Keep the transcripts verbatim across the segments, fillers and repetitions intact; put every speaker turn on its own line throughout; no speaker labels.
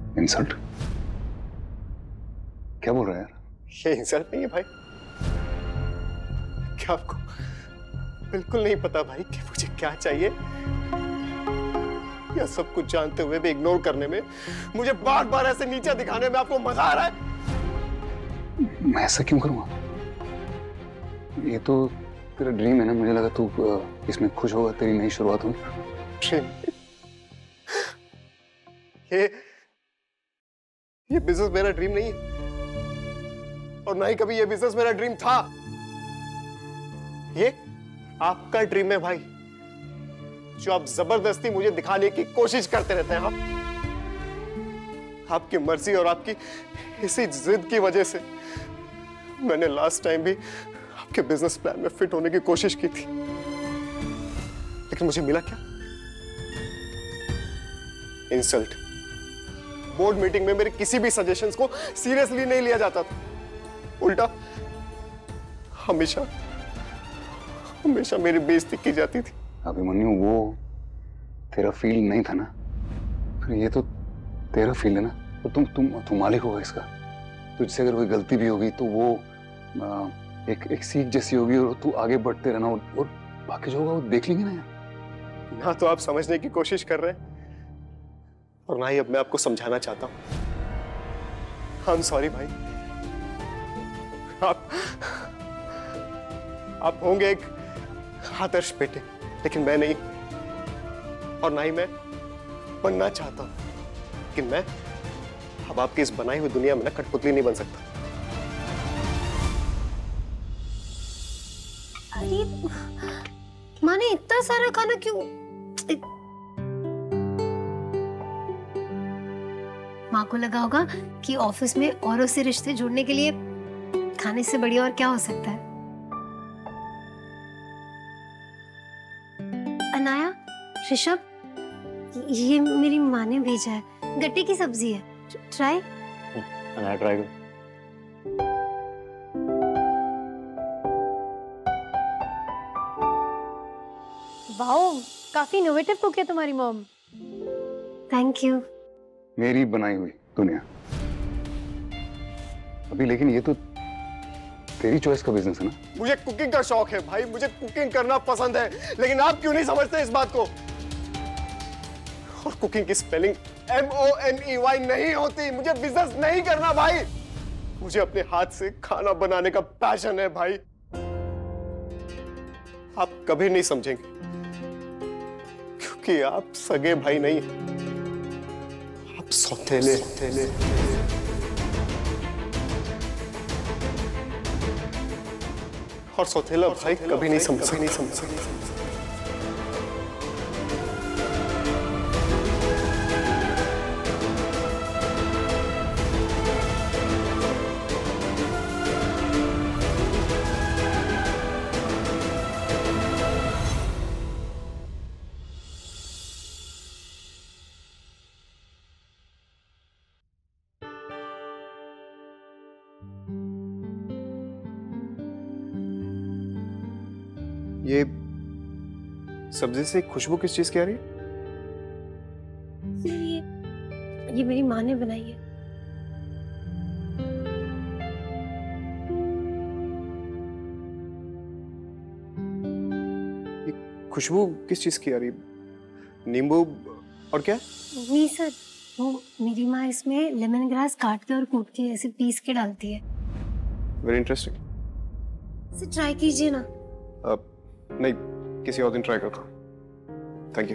Insult? क्या बोल रहा है यार?
ये इंसल्ट नहीं है भाई। क्या आपको बिल्कुल नहीं पता भाई कि मुझे क्या चाहिए? या सब कुछ जानते हुए भी इग्नोर करने में, मुझे बार बार ऐसे नीचा दिखाने में आपको मजा आ रहा है?
मैं ऐसा क्यों करूंगा? ये तो तेरा ड्रीम है ना, मुझे लगा तू इसमें खुश होगा, तेरी नई शुरुआत होगी।
ड्रीम? ये ये बिजनेस मेरा ड्रीम नहीं है, और ना ही कभी ये बिजनेस मेरा ड्रीम था। ये आपका ड्रीम है भाई, जो आप जबरदस्ती मुझे दिखाने की कोशिश करते रहते हैं। आप आपकी मर्जी और आपकी इसी जिद की वजह से मैंने लास्ट टाइम भी आपके बिजनेस प्लान में फिट होने की कोशिश की थी, लेकिन मुझे मिला क्या? इंसल्ट। बोर्ड मीटिंग में मेरे किसी भी सजेशंस को सीरियसली नहीं लिया जाता था, उल्टा हमेशा हमेशा मेरी बेइज्जती की जाती थी।
अभिमन्यु, वो तेरा फील्ड नहीं था ना, फिर ये तो तेरा फील्ड है ना, तो तुम तुम तुम मालिक होगा इसका। तुझसे अगर कोई गलती भी होगी तो वो आ, एक एक सीख जैसी होगी, और तू आगे बढ़ते रहना, और, और बाकी जो होगा वो देख लेंगे ना यार।
ना तो आप समझने की कोशिश कर रहे हैं, और ना ही अब मैं आपको समझाना चाहता हूं। आई एम सॉरी भाई। आप आप होंगे एक आदर्श बेटे, लेकिन मैं नहीं, और ना ही मैं बनना चाहता हूं। लेकिन मैं अब आपकी इस बनाई हुई दुनिया में ना कठपुतली नहीं बन सकता।
अरे माँ ने इतना सारा खाना क्यों? माँ को लगा होगा कि ऑफिस में औरों से रिश्ते जोड़ने के लिए खाने से बढ़िया और क्या हो सकता है। अनाया, ऋषभ, ये मेरी माँ ने भेजा है, गट्टे की सब्जी है, ट्राई।
अनाया ट्राई कर।
वाओ, काफी इनोवेटिव कुक है तुम्हारी मॉम।
Thank you.
मेरी बनाई हुई दुनिया अभी, लेकिन ये तो तेरी चॉइस का बिजनेस है ना।
मुझे कुकिंग का शौक है भाई, मुझे कुकिंग करना पसंद है, लेकिन आप क्यों नहीं समझते इस बात को? और कुकिंग की spelling M O N E Y नहीं होती। मुझे बिजनेस नहीं करना भाई, मुझे अपने हाथ से खाना बनाने का पैशन है भाई। आप कभी नहीं समझेंगे, क्योंकि आप सगे भाई नहीं, आप सौतेले सौतेले और सौतेला भाई कभी नहीं समझ नहीं समझ ये सब्जी से खुशबू किस चीज की आ रही है?
ये ये मेरी माँ ने बनाई है।
ये खुशबू किस चीज की आ रही है? नींबू और क्या?
नहीं सर, वो मेरी माँ इसमें लेमन ग्रास काट के और कूट के ऐसे पीस के डालती है।
Very interesting.
सर ट्राई कीजिए ना।
अब नहीं, किसी और दिन ट्राई करता हूँ। Thank you.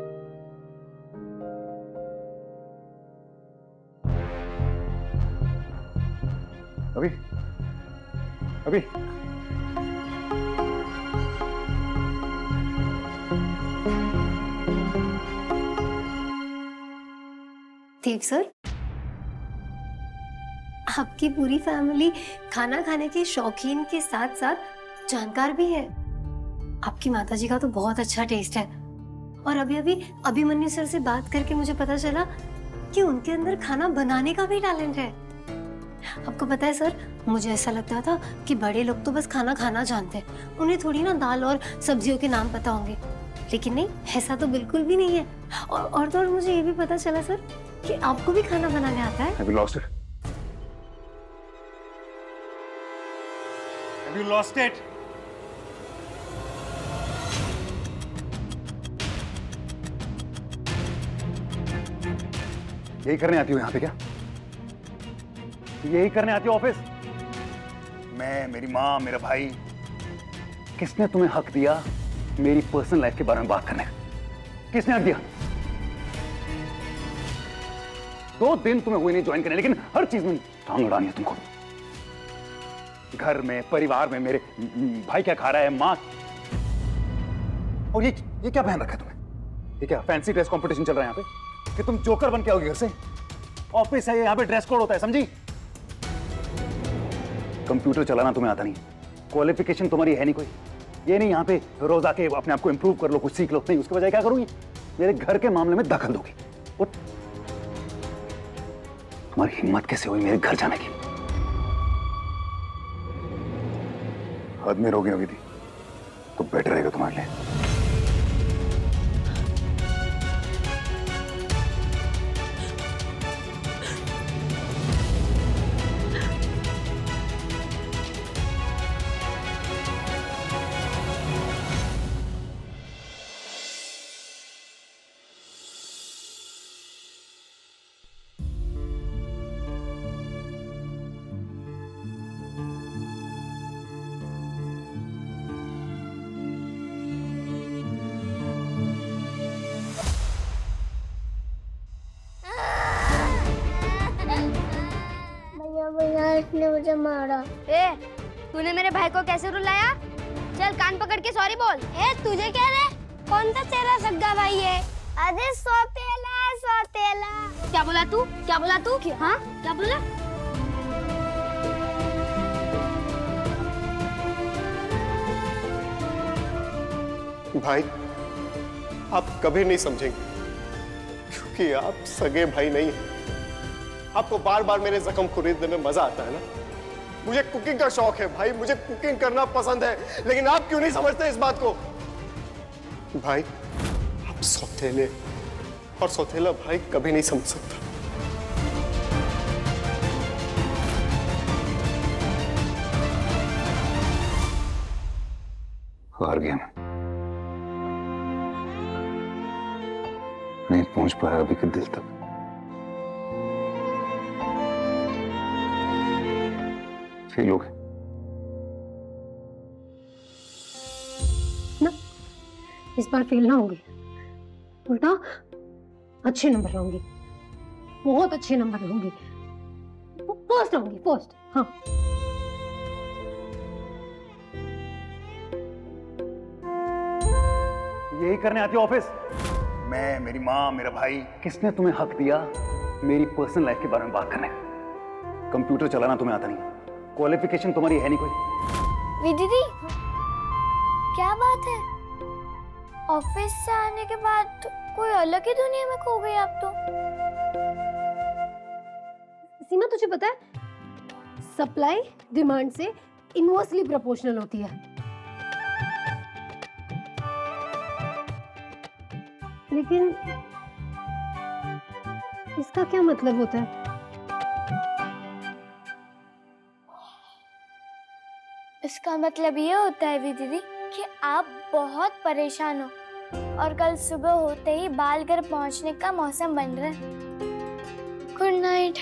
अभी अभी
देव सर, आपकी पूरी फैमिली खाना खाने के शौकीन के साथ साथ जानकार भी है। आपकी माताजी का तो बहुत अच्छा टेस्ट है, और अभी अभी अभिमन्यु सर से बात करके मुझे पता चला कि उनके अंदर खाना बनाने का भी टैलेंट है। आपको पता है सर, मुझे ऐसा लगता था कि बड़े लोग तो बस खाना खाना जानते हैं, उन्हें थोड़ी ना दाल और सब्जियों के नाम पता होंगे, लेकिन नहीं, ऐसा तो बिल्कुल भी नहीं है। और और तो और मुझे ये भी पता चला सर कि आपको भी खाना बनाने आता है?
Have you lost it?
Have you lost it?
यही करने आती हो यहाँ पे क्या? यही करने आती हो ऑफिस? मैं, मेरी माँ, मेरा भाई, किसने तुम्हें हक दिया मेरी पर्सनल लाइफ के बारे में बात करने का? किसने हक दिया? दो दिन तुम्हें हुए नहीं ज्वाइन करने, लेकिन हर चीज में टांग अड़ानी है तुमको। घर में, परिवार में, मेरे भाई क्या खा रहा है, माँ, और ये ये क्या पहन रखा है तुम्हें? ये क्या फैंसी ड्रेस कंपटीशन चल रहा है यहाँ पे कि तुम जोकर बन के आओगे घर से? ऑफिस है, यहाँ पे ड्रेस कोड होता है, समझी? कंप्यूटर चलाना तुम्हें आता नहीं, क्वालिफिकेशन तुम्हारी है नहीं कोई, ये नहीं यहाँ पे रोज आके अपने आप को इंप्रूव कर लो, कुछ सीख लो, नहीं, उसके बजाय क्या करोगी? मेरे घर के मामले में दखल दोगी। और तुम्हारी हिम्मत कैसे हुई मेरे घर जाने की? हद में रोगी होगी थी तो बेटर रहेगा तुम्हारे लिए।
ने मुझे मारा।
ए, तूने मेरे भाई को कैसे रुलाया? चल कान पकड़ के सॉरी बोल।
ए, तुझे क्या रे? कौन सा तेरा सगा भाई है? अरे सौतेला सौतेला।
क्या बोला तू? क्या बोला तू? हाँ, क्या बोला?
भाई, आप कभी नहीं समझेंगे क्योंकि आप सगे भाई नहीं हैं। आपको बार बार मेरे जख्म खरीदने में मजा आता है ना? मुझे कुकिंग का शौक है भाई, मुझे कुकिंग करना पसंद है, लेकिन आप क्यों नहीं समझते इस बात को? भाई, आप सौतेले, और सौतेला भाई कभी नहीं समझ सकता।
हार गया मैं, नहीं पहुंच पाया अभी के दिल तक। फेल हो गए
ना, इस बार फेल ना होंगे, उल्टा अच्छे नंबर लाऊंगी, बहुत अच्छे नंबर लाऊंगी, फर्स्ट आऊंगी, फर्स्ट। हाँ,
यही करने आती हो ऑफिस? मैं, मेरी माँ, मेरा भाई, किसने तुम्हें हक दिया मेरी पर्सनल लाइफ के बारे में बात करने का? कंप्यूटर चलाना तुम्हें आता नहीं, क्वालिफिकेशन तुम्हारी है नहीं कोई।
दीदी, क्या बात है? ऑफिस से आने के बाद तो कोई अलग ही दुनिया में खो गई आप तो।
सीमा, तुझे पता है सप्लाई डिमांड से इनवर्सली प्रोपोर्शनल होती है, लेकिन इसका क्या मतलब होता है?
इसका मतलब ये होता है दीदी कि आप बहुत परेशान हो और कल सुबह होते ही बाल घर पहुंचने का मौसम बन रहा है। Good night.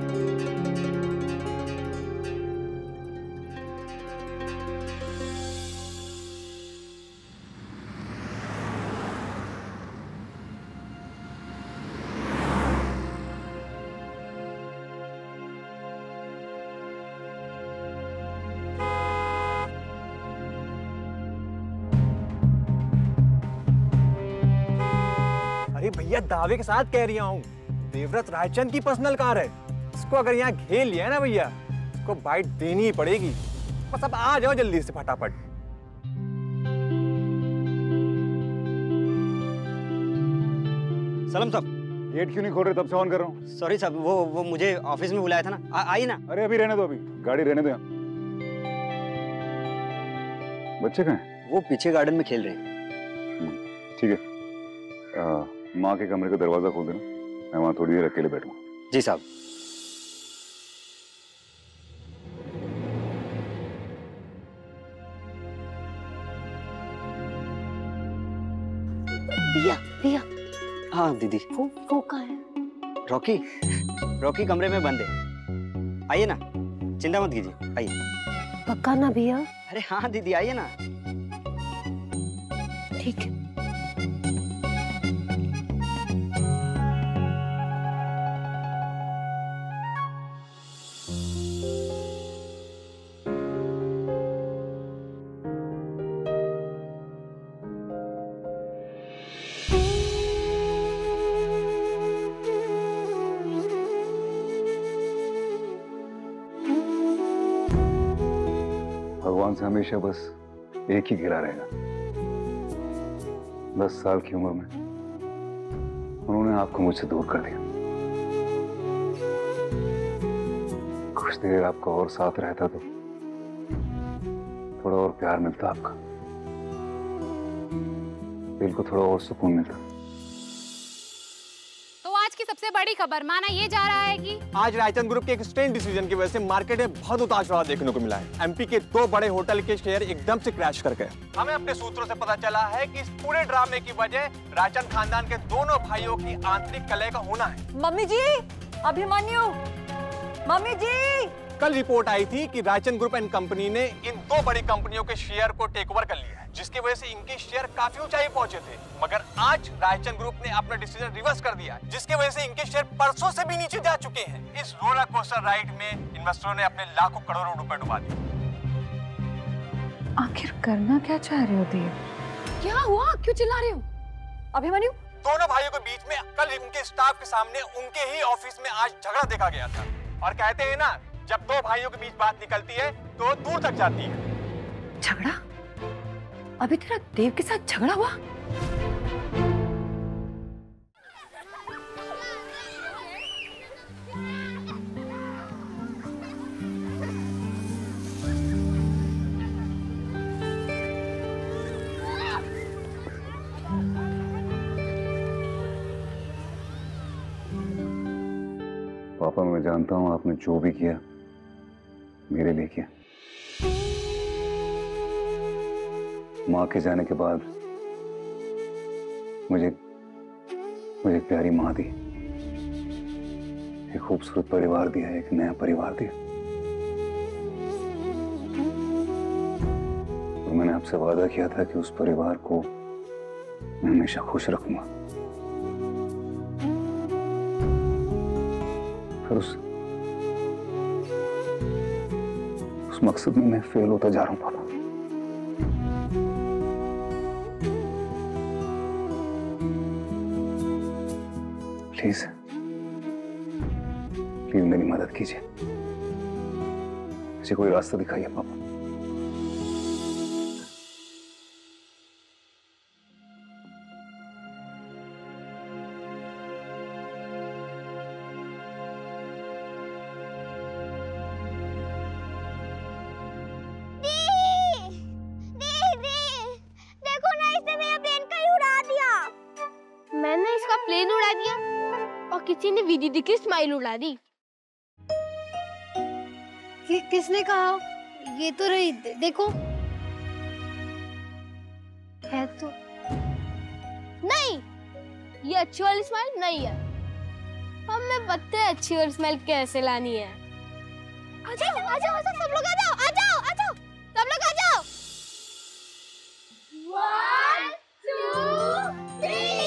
अरे भैया, दावे के साथ कह रही हूँ, देवव्रत रायचंद की पर्सनल कार है। इसको अगर यहाँ घेर लिया ना भैया, इसको बाइट देनी ही पड़ेगी। बस अब आ जाओ जल्दी से फटाफट।
सलाम साहब।
गेट क्यों नहीं खोल रहे? तब से ऑन कर रहा हूँ।
सॉरी साहब, वो वो मुझे ऑफिस में बुलाया था ना। आइए ना।
अरे अभी रहने दो, अभी गाड़ी रहने दो। बच्चे कहाँ हैं?
वो पीछे गार्डन में खेल रहे हैं।
ठीक है, माँ के कमरे का दरवाजा खोल देना, मैं वहां थोड़ी देर अकेले बैठूंगा।
जी साहब।
भैया भैया
हाँ दीदी।
वो वो कहाँ है?
रॉकी रॉकी कमरे में बंद है, आइए ना, चिंता मत कीजिए, आइए।
पक्का ना भैया?
अरे हाँ दीदी, आइए ना।
ठीक है।
भगवान से हमेशा बस एक ही गिरा रहेगा। दस साल की उम्र में उन्होंने आपको मुझसे दूर कर दिया। कुछ देर आपका और साथ रहता तो थोड़ा और प्यार मिलता, आपका दिल को थोड़ा और सुकून मिलता।
तो आज की सबसे बड़ी खबर माना ये जा रहा है कि
आज रायचंद ग्रुप के एक स्ट्रेंज डिसीजन की वजह से मार्केट में बहुत उतार चढ़ाव देखने को मिला है। एमपी के दो बड़े होटल के शेयर एकदम से क्रैश कर गए। हमें अपने सूत्रों से पता चला है कि इस पूरे ड्रामे की वजह रायचंद खानदान के दोनों भाइयों की आंतरिक कलह का होना है।
Mummy ji, Abhimanyu, mummy ji.
कल रिपोर्ट आई थी कि रायचंद ग्रुप एंड कंपनी ने इन दो बड़ी कंपनियों के शेयर को टेक ओवर कर लिया है, जिसकी वजह से इनके शेयर काफी ऊंचाई पहुंचे थे। मगर आज रायचंद ग्रुप ने अपना डिसीजन रिवर्स कर दिया, जिसकी वजह से इनके शेयर परसों से भी नीचे जा चुके हैं। इस रोलर कोस्टर राइड में इन्वेस्टरों ने अपने लाखों करोड़ों रुपए डुबा दिए।
आखिर करना क्या चाह रहे हो देव? क्या हुआ, क्यों चिल्ला रहे हो? अभिमन्यु,
दोनों भाइयों के बीच में कल उनके स्टाफ के सामने उनके ही ऑफिस में आज झगड़ा देखा गया था। और कहते हैं ना, जब दो भाइयों के बीच बात निकलती है तो दूर तक जाती है।
झगड़ा? अभी तेरा देव के साथ झगड़ा हुआ?
पापा, मैं जानता हूं आपने जो भी किया मेरे लिए किया। माँ के जाने के बाद मुझे मुझे प्यारी माँ दी, एक खूबसूरत परिवार दिया, एक नया परिवार दिया। और मैंने आपसे वादा किया था कि उस परिवार को मैं हमेशा खुश रखूंगा। फिर उस उस मकसद में मैं फेल होता जा रहा हूं पापा। प्लीज प्लीज मेरी मदद कीजिए, मुझे कोई रास्ता दिखाइए पापा।
प्लेन उड़ा दिया और किसी ने वीडियो की स्माइल उड़ा दी।
कि, किसने कहा? ये तो रही, देखो है तो
नहीं, ये अच्छी वाली स्माइल नहीं है। हमें पता है अच्छी वाली स्माइल कैसे लानी है। आ जाओ आ जाओ सब लोग आ जाओ आ जाओ आ जाओ सब लोग आ जाओ। वन टू थ्री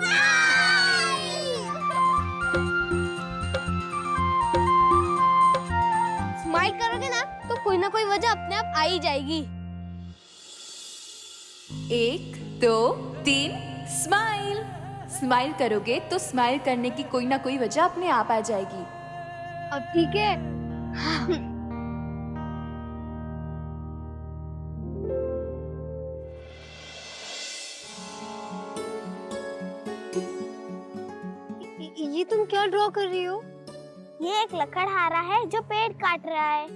स्माइल करोगे ना तो कोई ना कोई वजह अपने आप आ ही जाएगी।
एक दो तीन स्माइल। स्माइल करोगे तो स्माइल करने की कोई ना कोई वजह अपने आप आ जाएगी।
अब ठीक है। हाँ।
ये तुम क्या ड्रॉ कर रही हो?
ये एक लकड़हारा है जो पेड़ काट रहा है।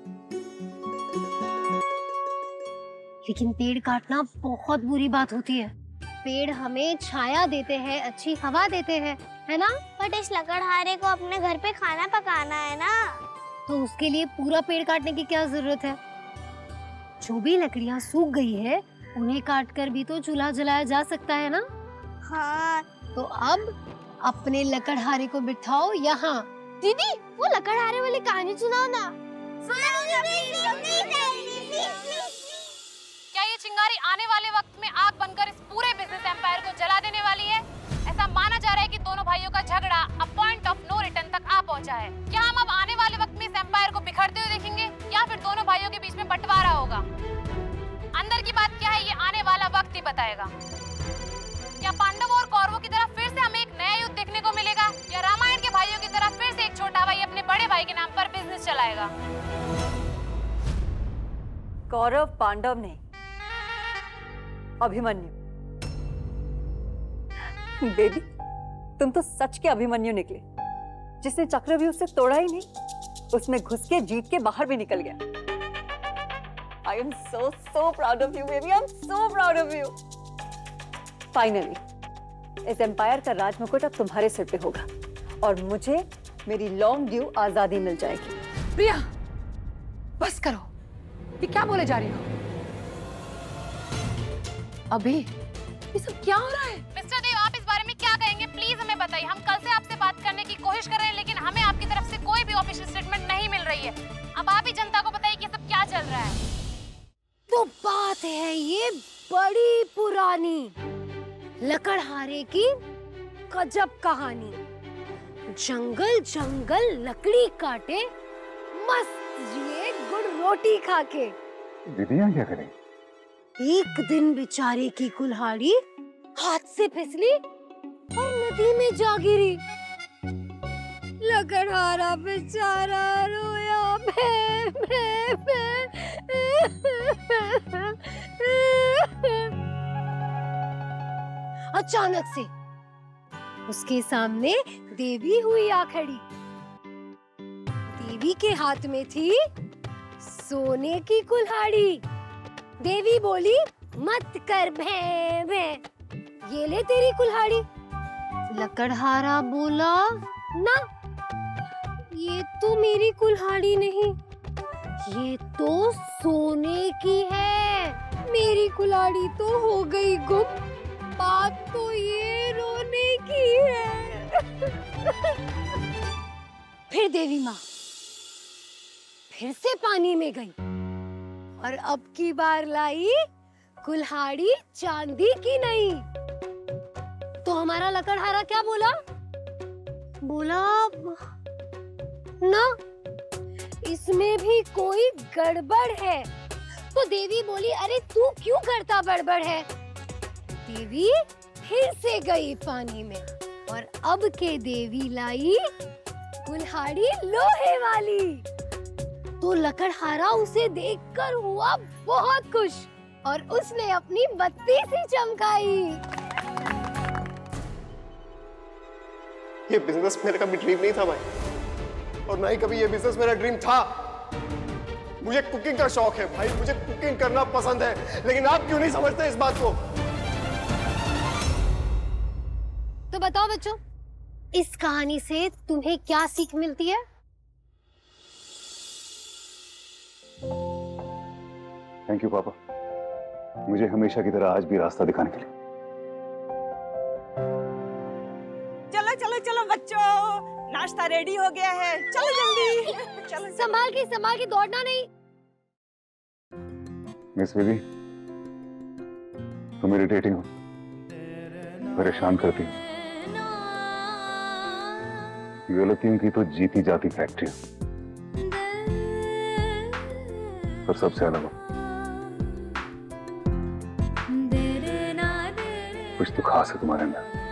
लेकिन पेड़ काटना बहुत बुरी बात होती है। पेड़ हमें छाया देते हैं, अच्छी हवा देते हैं,
है ना? बट इस लकड़हारे को अपने घर पे खाना पकाना है ना,
तो उसके लिए पूरा पेड़ काटने की क्या जरूरत है? जो भी लकड़ियाँ सूख गई है उन्हें काट कर भी तो चूल्हा जलाया जा सकता है ना?
हाँ।
तो अब अपने लकड़हारे को बिठाओ यहाँ।
दीदी वो लकड़हारे वाली कहानी सुनाओ ना।
क्या ये चिंगारी आने वाले वक्त में आग बनकर इस पूरे बिजनेस एम्पायर को जला देने वाली है? ऐसा माना जा रहा है कि दोनों भाइयों का झगड़ा अब पॉइंट ऑफ नो रिटर्न तक आ पहुंचा है। क्या हम अब आने वाले वक्त में इस एम्पायर को बिखरते हुए देखेंगे या फिर दोनों भाइयों के बीच में बंटवारा होगा? अंदर की बात क्या है ये आने वाला वक्त ही बताएगा। क्या पांडवों और कौरवों की तरह फिर से हमें एक नया युद्ध देखने को मिलेगा या रामायण के भाइयों की तरह फिर से एक छोटा भाई अपने बड़े भाई के नाम पर बिजनेस चलाएगा?
कौरव पांडव नहीं, अभिमन्यु। बेबी तुम तो सच के अभिमन्यु निकले, जिसने चक्रव्यूह से तोड़ा ही नहीं, उसमें घुस के जीत के बाहर भी निकल गया। I am so so proud of you, baby. I'm so proud of you. Finally, इस एम्पायर का राजमुकुट अब तुम्हारे सिर पे होगा और मुझे मेरी लॉन्ग ड्यू आजादी मिल जाएगी।
प्रिया, बस करो। ये क्या बोले जा रही हो? अभी ये सब क्या हो रहा है?
मिस्टर देव, आप इस बारे में क्या कहेंगे? प्लीज हमें बताइए। हम कल से आपसे बात करने की कोशिश कर रहे हैं, लेकिन हमें आपकी तरफ से कोई भी ऑफिशियल स्टेटमेंट नहीं मिल रही है। अब आप ही जनता को बताइए कि सब क्या चल रहा है।
तो बात है ये बड़ी पुरानी लकड़हारे की गजब कहानी। जंगल जंगल लकड़ी काटे, मस्त जिए गुड़ रोटी खाके।
दीदी क्या करें?
एक दिन बेचारे की कुल्हाड़ी हाथ से फिसली और नदी में जा गिरी। लकड़हारा बेचारा रोया भे भे भे। अचानक से उसके सामने देवी हुई आ खड़ी। देवी के हाथ में थी सोने की कुल्हाड़ी। देवी बोली, मत कर भे भे, ये ले तेरी कुल्हाड़ी। लकड़हारा बोला, ना, ये तो मेरी कुल्हाड़ी नहीं, ये तो सोने की है। मेरी कुल्हाड़ी तो हो गई गुम, बात तो ये रोने की है। फिर देवी माँ फिर से पानी में गई और अब की बार लाई कुल्हाड़ी चांदी की नहीं। तो हमारा लकड़हारा क्या बोला? बोला, ना, इसमें भी कोई गड़बड़ है। तो देवी बोली, अरे तू क्यों करता बड़बड़ है? देवी फिर से गई पानी में और अब के देवी लाई कुल्हाड़ी लोहे वाली। तो लकड़हारा उसे देखकर हुआ बहुत खुश और उसने अपनी बत्ती सी चमकाई।
ये बिजनेस मेरा कभी ड्रीम नहीं था भाई, और ना ही कभी ये बिजनेस मेरा ड्रीम था। मुझे कुकिंग का शौक है भाई, मुझे कुकिंग करना पसंद है, लेकिन आप क्यों नहीं समझते इस बात को?
तो बताओ बच्चों, इस कहानी से तुम्हें क्या सीख मिलती है?
थैंक यू पापा, मुझे हमेशा की तरह आज भी रास्ता दिखाने के लिए।
चलो चलो चलो बच्चों, नाश्ता रेडी हो गया है, चलो जल्दी। चलो
संभाल के संभाल के, दौड़ना नहीं।
मिस बेबी, तुम इरिटेटिंग हो, परेशान करती हो। गलतियों की तो जीती जाती फैक्ट्री, पर सबसे अलग हो। कुछ तो खास है तुम्हारे अंदर।